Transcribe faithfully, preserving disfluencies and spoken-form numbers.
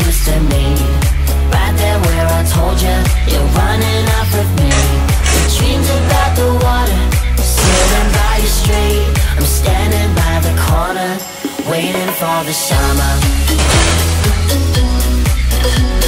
used to meet, right there where I told you you're running off with me. Dreams about the water, sitting by your street. I'm standing by the corner, waiting for the summer.